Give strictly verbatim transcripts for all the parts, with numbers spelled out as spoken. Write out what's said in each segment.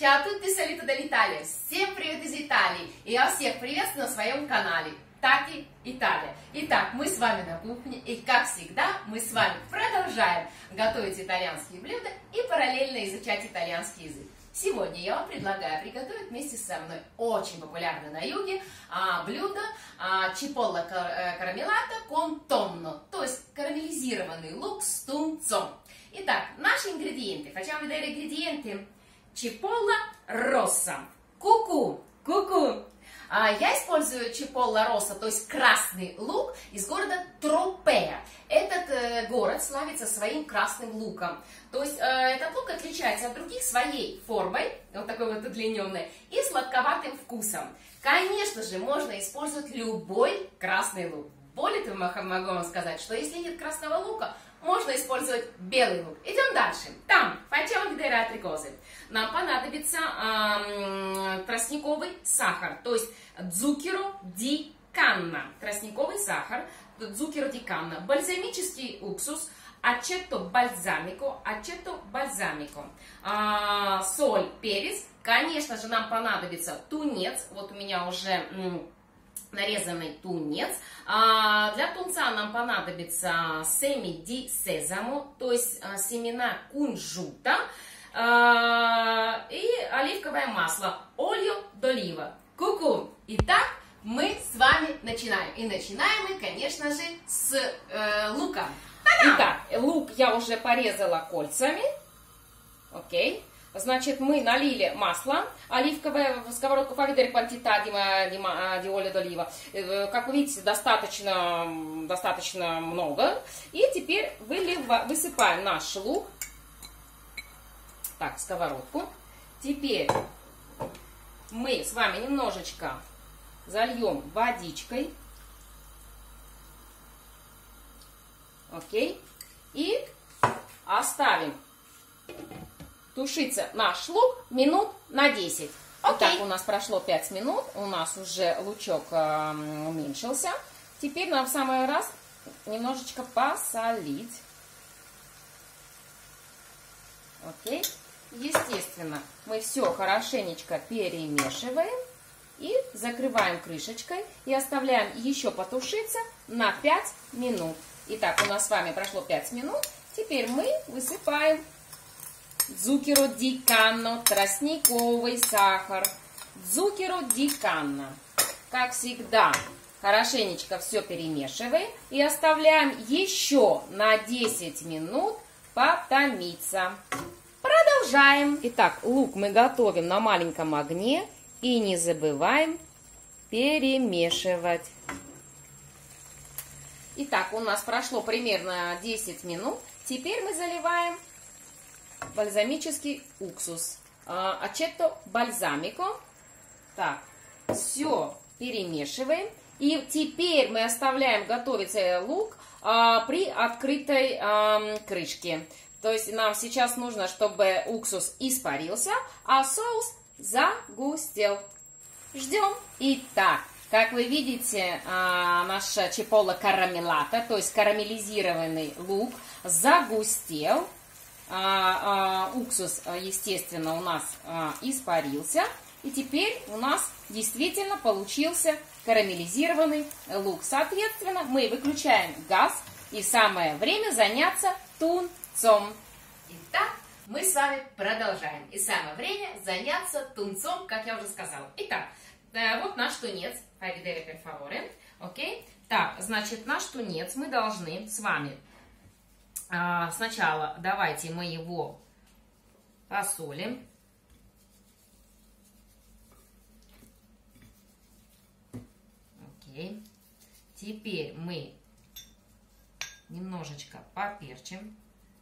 Ciao a tutti, saluto dall'Italia! Всем привет из Италии! И я всех приветствую на своем канале Таки Италия. Итак, мы с вами на кухне, и как всегда, мы с вами продолжаем готовить итальянские блюда и параллельно изучать итальянский язык. Сегодня я вам предлагаю приготовить вместе со мной очень популярное на юге а, блюдо а, чиполла карамелата кон тонно, то есть карамелизированный лук с тунцом. Итак, наши ингредиенты. Facciamo vedere ingredienti. Чиполла росса. Ку-ку, ку-ку. А, я использую чиполла росса, то есть красный лук из города Тропеа. Этот э, город славится своим красным луком. То есть э, этот лук отличается от других своей формой, вот такой вот удлиненной, и сладковатым вкусом. Конечно же, можно использовать любой красный лук. Более того, могу вам сказать, что если нет красного лука, можно использовать белый лук. Идем дальше. Там, facciamo vedere altre cose. Нам понадобится эм, тростниковый сахар, то есть zucchero di canna. Тростниковый сахар, zucchero di canna. Бальзамический уксус, ацето бальзамико, ацето бальзамико. А, соль, перец. Конечно же, нам понадобится тунец. Вот у меня уже нарезанный тунец. А, для тунца нам понадобится semi di sesamo, то есть а, семена кунжута, а, и оливковое масло, olio d'oliva. Ку-ку! Итак, мы с вами начинаем. И начинаем мы, конечно же, с э, лука. Та-дам! Итак, лук я уже порезала кольцами. Окей. Значит, мы налили масло оливковое в сковородку fa vedere quantità di, di, di olio d'oliva. Как вы видите, достаточно, достаточно много. И теперь вылива, высыпаем наш лук. Так, в сковородку. Теперь мы с вами немножечко зальем водичкой. Окей. И оставим тушиться наш лук минут на десять. Okay. Итак, у нас прошло пять минут, у нас уже лучок э, уменьшился. Теперь нам в самый раз немножечко посолить. Окей. Естественно, мы все хорошенечко перемешиваем и закрываем крышечкой и оставляем еще потушиться на пять минут. Итак, у нас с вами прошло пять минут. Теперь мы высыпаем zucchero di canna, тростниковый сахар, zucchero di canna. Как всегда, хорошенечко все перемешиваем и оставляем еще на десять минут потомиться. Продолжаем. Итак, лук мы готовим на маленьком огне и не забываем перемешивать. Итак, у нас прошло примерно десять минут. Теперь мы заливаем бальзамический уксус, ацето бальзамико. Так, все перемешиваем. И теперь мы оставляем готовиться лук а, при открытой а, крышке. То есть нам сейчас нужно, чтобы уксус испарился, а соус загустел. Ждем. Итак, как вы видите, а, наша чиполла карамелата, то есть карамелизированный лук, загустел. А, а, уксус, естественно, у нас а, испарился. И теперь у нас действительно получился карамелизированный лук. Соответственно, мы выключаем газ. И самое время заняться тунцом. Итак, мы с вами продолжаем. И самое время заняться тунцом, как я уже сказала. Итак, вот наш тунец. Fa vedere per favore. Окей? Так, значит, наш тунец мы должны с вами... Сначала давайте мы его посолим. Окей. Теперь мы немножечко поперчим.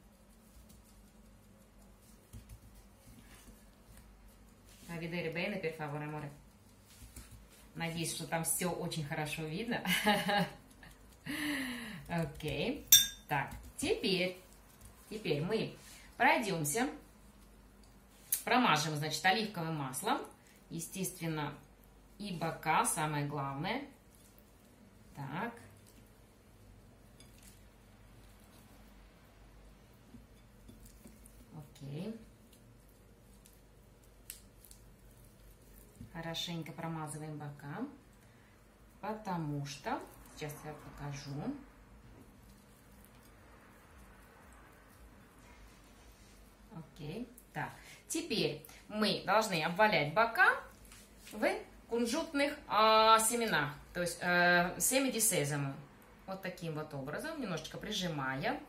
Fa vedere bene, per favore, amore. Надеюсь, что там все очень хорошо видно. Окей. Так. Теперь, теперь мы пройдемся, промажем, значит, оливковым маслом, естественно, и бока, самое главное. Так. Окей. Хорошенько промазываем бока, потому что, сейчас я покажу. Окей, так, теперь мы должны обвалять бока в кунжутных э, семенах, то есть э, seme di sesamo. Вот таким вот образом, немножечко прижимая.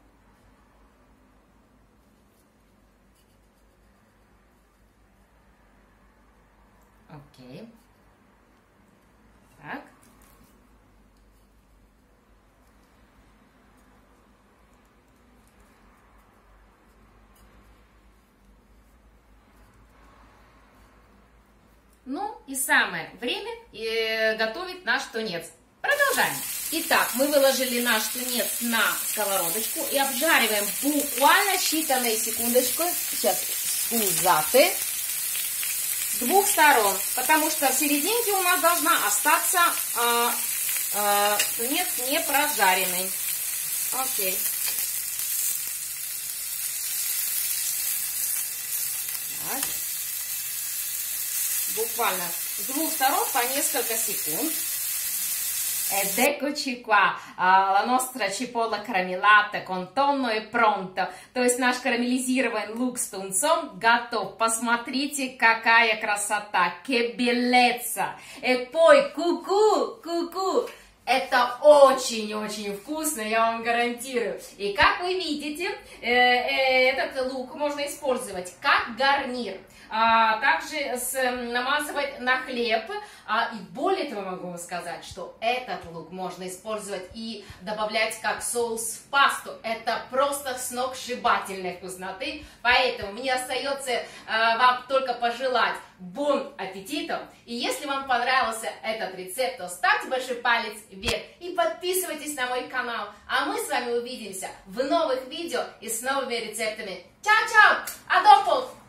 Окей. Так. Ну и самое время э, готовить наш тунец. Продолжаем. Итак, мы выложили наш тунец на сковородочку и обжариваем буквально считанные секундочки. Сейчас, скузаты. С двух сторон, потому что в серединке у нас должна остаться э, э, тунец не прожаренный. Окей. Так. Буквально с двух сторон по несколько секунд. Ed eccoci qua, la nostra cipolla caramellata con tonno è pronto. То есть наш карамелизированный лук с тунцом готов. Посмотрите, какая красота, que bellezza. E poi, ку-ку, ку-ку. Это очень-очень вкусно, я вам гарантирую. И как вы видите, этот лук можно использовать как гарнир. Также намазывать на хлеб. И более того могу вам сказать, что этот лук можно использовать и добавлять как соус в пасту. Это просто сногсшибательной вкусноты. Поэтому мне остается вам только пожелать бон аппетита. И если вам понравился этот рецепт, то ставьте большой палец вверх и подписывайтесь на мой канал. А мы с вами увидимся в новых видео и с новыми рецептами. Чао-чао! А допол!